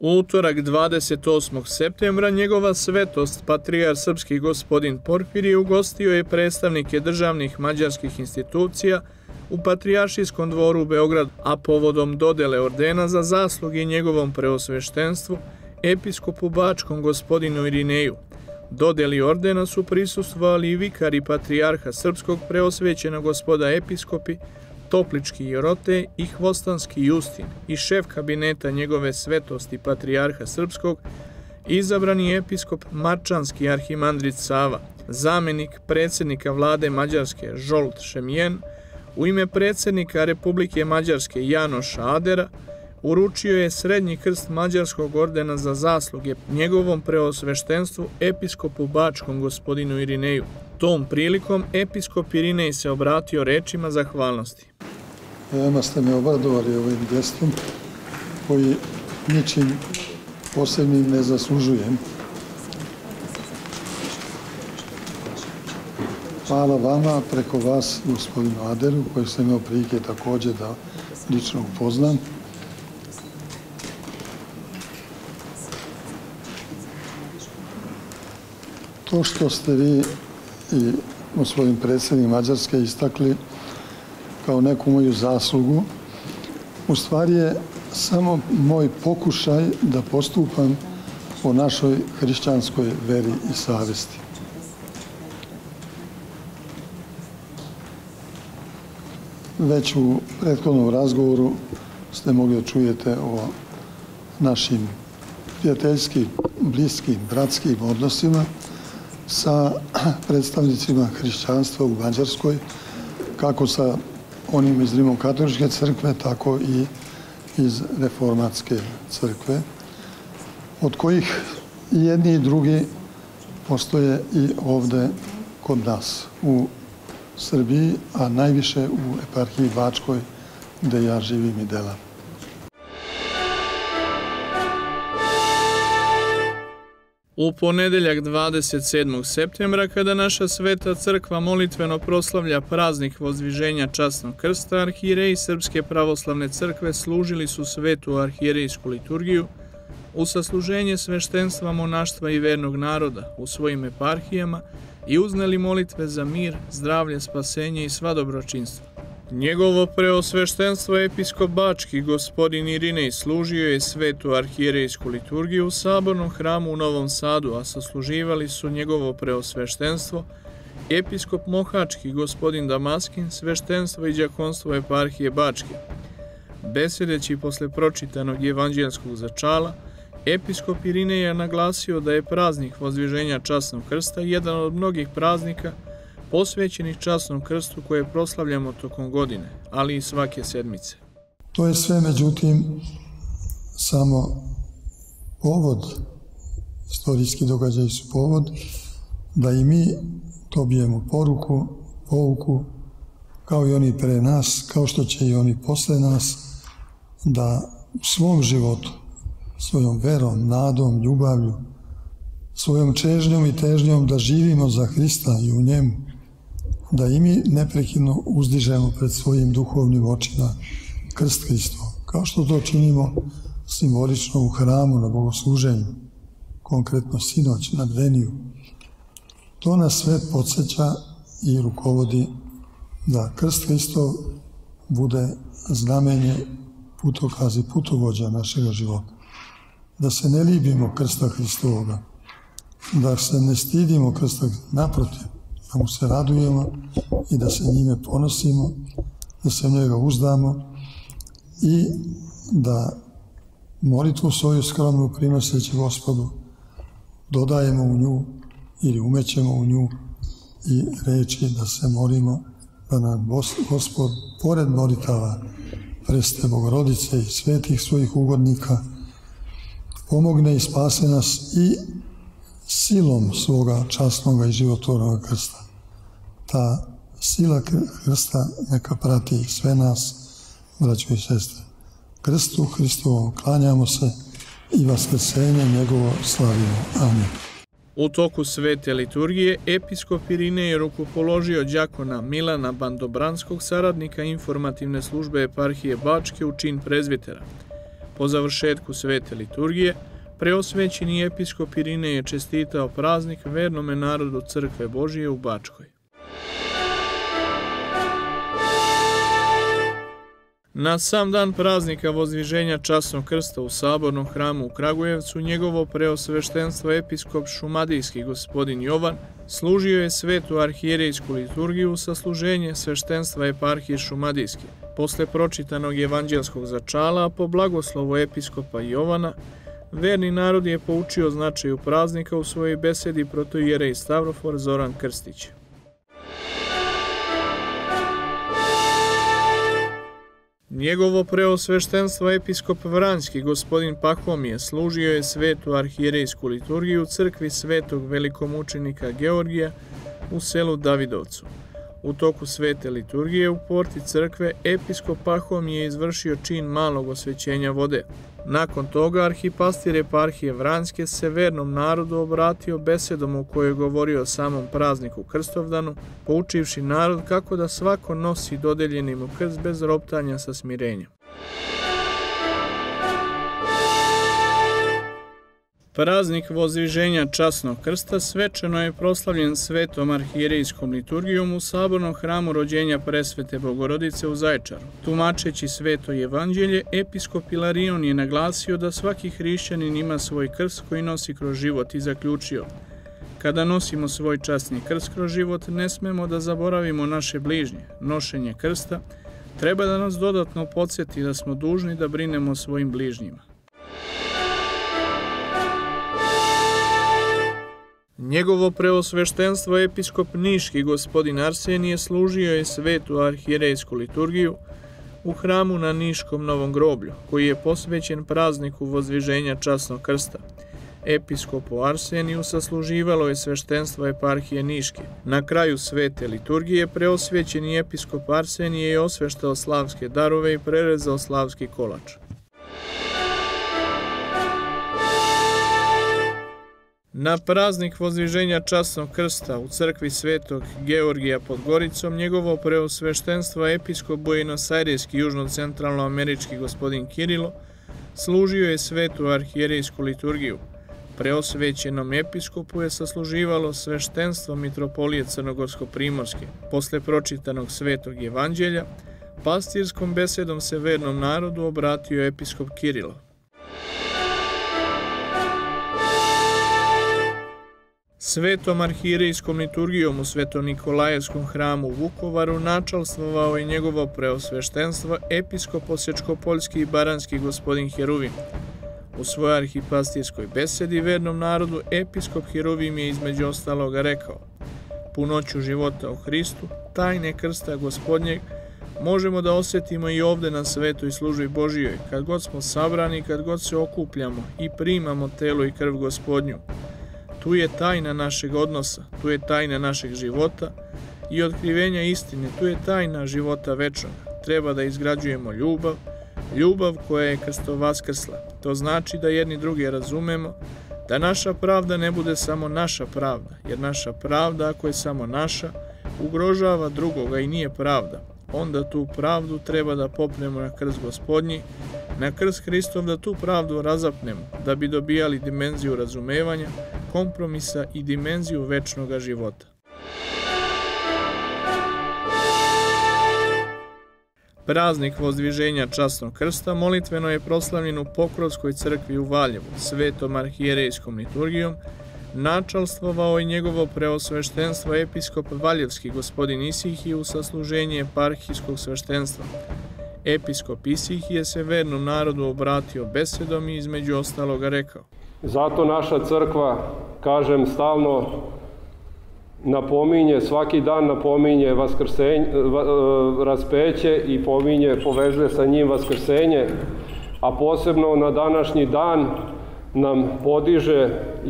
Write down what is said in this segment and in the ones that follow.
U utorak 28. septembra njegova svetost, patrijarh srpski gospodin Porfirije, ugostio je predstavnike državnih mađarskih institucija u Patrijaršijskom dvoru u Beogradu, a povodom dodele ordena za zasluge njegovom preosveštenstvu, episkopu bačkom gospodinu Irineju. Dodeli ordena su prisustvovali i vikari patrijarha srpskog preosvećena gospoda episkopi, Toplički Jorote i Hvostanski Justin i šef kabineta njegove svetosti patrijarha srpskog, izabrani episkop Marčanski arhimandrit Sava, zamenik predsjednika vlade Mađarske Zsolt Šemjen, u ime predsjednika Republike Mađarske Janoša Adera, uručio je srednji krst Mađarskog ordena za zasluge njegovom preosveštenstvu episkopu bačkom gospodinu Irineju. Tom prilikom episkop Irinej se obratio rečima zahvalnosti. Veoma ste me obradovali ovim gestom koji ničim posebnim ne zaslužujem. Hvala vama preko vas, gospodinu Aderu, koji sam imao prilike također da lično upoznam. To što ste vi i gospodin predsjednik Mađarske istakli kao neku moju zaslugu, u stvari je samo moj pokušaj da postupam po našoj hrišćanskoj veri i savesti. Već u prethodnom razgovoru ste mogli da čujete o našim prijateljskim, bliskim, bratskim odnosima sa predstavnicima hrišćanstva u Mađarskoj, kako sa onim iz Rimokatoličke crkve, tako i iz Reformatske crkve, od kojih i jedni i drugi postoje i ovde kod nas u Srbiji, a najviše u eparhiji Bačkoj, gde ja živim i delam. U ponedeljak 27. septembra, kada naša sveta crkva molitveno proslavlja praznik Vozdviženja časnog krsta, arhijereji Srpske pravoslavne crkve služili su svetu arhijerejsku liturgiju u sasluženje sveštenstva, monaštva i vernog naroda u svojim eparhijama i uzneli molitve za mir, zdravlje, spasenje i sva dobročinstva. Njegovo preosveštenstvo episkop bački gospodin Irinej služio je svetu arhijerejsku liturgiju u sabornom hramu u Novom Sadu, a sasluživali su njegovo preosveštenstvo episkop mohački gospodin Damaskin, sveštenstvo i đakonstvo eparhije Bačke. Besedeći posle pročitanog evanđelskog začala, episkop Irinej je naglasio da je praznik Vozdviženja časnog krsta jedan od mnogih praznika posvećenih časnom krstu koje proslavljamo tokom godine, ali i svake sedmice. To je sve, međutim, samo povod, istorijski događaji su povod, da i mi dobijemo poruku, pouku, kao i oni pre nas, kao što će i oni posle nas, da u svom životu, svojom verom, nadom, ljubavlju, svojom čežnjom i težnjom da živimo za Hrista i u njemu, da i mi neprekidno uzdižemo pred svojim duhovnim očima krst Hristov, kao što to činimo simbolično u hramu na bogosluženju, konkretno sinoć na bdeniju. To nas sve podsjeća i rukovodi da krst Hristov bude znamenje, putokaz i putovođa našega života. Da se ne libimo krsta Hristovoga, da se ne stidimo krsta, naprotiv, da mu se radujemo i da se njime ponosimo, da se u njega uzdamo i da molitvu svoju skromnu prinoseći Gospodu dodajemo u nju ili umećemo u nju i reči da se molimo da nam Gospod, pored molitava Presvete Bogorodice i svetih svojih ugodnika, pomogne i spase nas i silom svoga časnog i životvornog krsta. Ta sila krsta neka prati sve nas, braćo i sestre. Krstu Hristovom klanjamo se i vaskrsenje njegovo slavimo. Amin. U toku svete liturgije episkop Irinej je rukopoložio đakona Milana Bandobranskog, saradnika informativne službe eparhije Bačke, u čin prezbitera. Po završetku svete liturgije, preosvećeni episkop Irinej je čestitao praznik vernome narodu Crkve Božije u Bačkoj. Na sam dan praznika Vozdviženja Časnog krsta u Sabornom hramu u Kragujevcu, njegovo preosveštenstvo episkop šumadijski gospodin Jovan služio je svetu arhijerejsku liturgiju sa služenje sveštenstva eparhije šumadijske. Posle pročitanog evanđelskog začala, po blagoslovu episkopa Jovana, verni narod je poučio značaju praznika u svojoj besedi protoijerej Stavrofor Zoran Krstić. Njegovo preosveštenstvo episkop Vranjski gospodin Pahomije služio je svetu arhijerejsku liturgiju u crkvi svetog velikomučenika Georgija u selu Davidovcu. U toku svete liturgije u porti crkve episkop Pahomije je izvršio čin malog osvećenja vode. Nakon toga arhipastir eparhije Vranjske se vernom narodu obratio besedom u kojoj je govorio o samom prazniku Krstovdanu, poučivši narod kako da svako nosi dodeljeni mu krst bez roptanja sa smirenjem. Praznik Vozdviženja Časnog krsta svečano je proslavljen svetom arhijerejskom liturgijom u Sabornom hramu rođenja Presvete Bogorodice u Zaječaru. Tumačeći sveto evanđelje, episkop Ilarion je naglasio da svaki hrišćanin ima svoj krst koji nosi kroz život i zaključio: kada nosimo svoj časni krst kroz život, ne smemo da zaboravimo naše bližnje. Nošenje krsta treba da nas dodatno podsjeti da smo dužni da brinemo o svojim bližnjima. Njegovo preosveštenstvo episkop Niški gospodin Arsenije služio je svetu arhijerejsku liturgiju u hramu na Niškom Novom groblju, koji je posvećen prazniku Vozdviženja Časnog krsta. Episkopu Arseniju sasluživalo je sveštenstvo eparhije Niške. Na kraju svete liturgije preosvećeni episkop Arsenije je osveštao slavske darove i prerezao slavski kolač. Na praznik Vozdviženja Časnog krsta u crkvi svetog Georgija pod Goricom, njegovo preosveštenstvo episkop buenosajreski južno-centralnoamerički gospodin Kirilo služio je svetu arhijerejsku liturgiju. Preosvećenom episkopu je sasluživalo sveštenstvo mitropolije Crnogorsko-primorske. Posle pročitanog svetog evanđelja, pastirskom besedom se vernom narodu obratio episkop Kirilo. Svetom arhijerejskom liturgijom u Sveto-Nikolajevskom hramu u Vukovaru načalstvovao je njegovo preosveštenstvo episkop Osečko-Poljski i Baranjski gospodin Heruvim. U svojoj arhipastirskoj besedi vernom narodu episkop Heruvim je između ostaloga rekao: punoću života u Hristu, tajne krsta Gospodnjeg, možemo da osjetimo i ovde na svetoj službi Božijoj, kad god smo sabrani, kad god se okupljamo i primamo telo i krv Gospodnju. Tu je tajna našeg odnosa, tu je tajna našeg života i otkrivenja istine, tu je tajna života večnog. Treba da izgrađujemo ljubav, ljubav koja je krstom vaskrsla. To znači da jedni druge razumemo, da naša pravda ne bude samo naša pravda, jer naša pravda, ako je samo naša, ugrožava drugoga i nije pravda. Onda tu pravdu treba da popnemo na krst Gospodnji, na krst Hristov, da tu pravdu razapnemo, da bi dobijali dimenziju razumevanja, kompromisa i dimenziju večnog života. Praznik Vozdviženja Časnog krsta molitveno je proslavljen u Pokrovskoj crkvi u Valjevu, svetom arhijerejskom liturgijom, načalstvovao i njegovo preosveštenstvo episkop Valjevski gospodin Isihije u sasluženje eparhijskog sveštenstva. Episkop Isihije se vernom narodu obratio besedom i između ostaloga rekao: zato naša crkva, kažem, stalno napominje, svaki dan napominje raspeće i povezuje sa njim vaskrsenje, a posebno na današnji dan nam podiže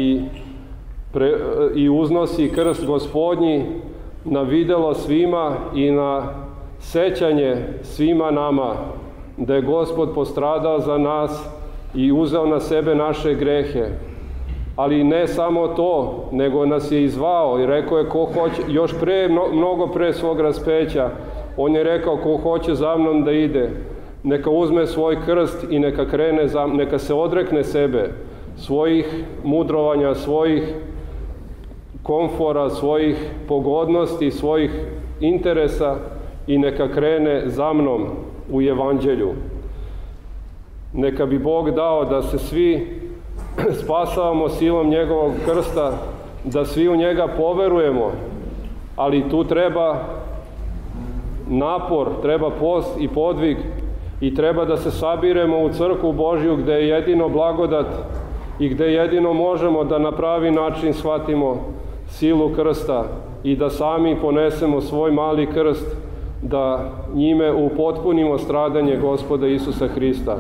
i uznosi krst Gospodnji na videlo svima i na sećanje svima nama da je Gospod postradao za nas i uzeo na sebe naše grehe. Ali ne samo to, nego nas je izvao i rekao je ko hoće, još mnogo pre svog raspeća, on je rekao ko hoće za mnom da ide, neka uzme svoj krst i neka se odrekne sebe, svojih mudrovanja, svojih komfora, svojih pogodnosti, svojih interesa i neka krene za mnom u evanđelju. Neka bi Bog dao da se svi spasavamo silom njegovog krsta, da svi u njega poverujemo, ali tu treba napor, treba post i podvig i treba da se sabiremo u crkvu Božju gde je jedino blagodat i gde jedino možemo da na pravi način shvatimo silu krsta i da sami ponesemo svoj mali krst, da njime upotpunimo stradanje Gospoda Isusa Hrista.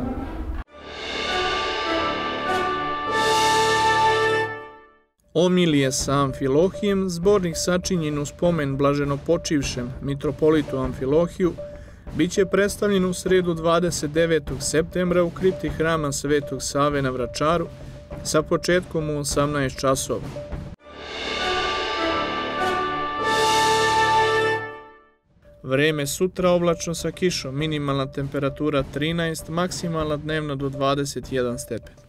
Omilije sa Amfilohijem, zbornik sačinjen u spomen blaženopočivšem mitropolitu Amfilohiju, bit će predstavljen u sredu 29. septembra u kripti hrama Svetog Save na Vračaru sa početkom u 18 časova. Vreme sutra oblačno sa kišom, minimalna temperatura 13, maksimalna dnevna do 21 stepen.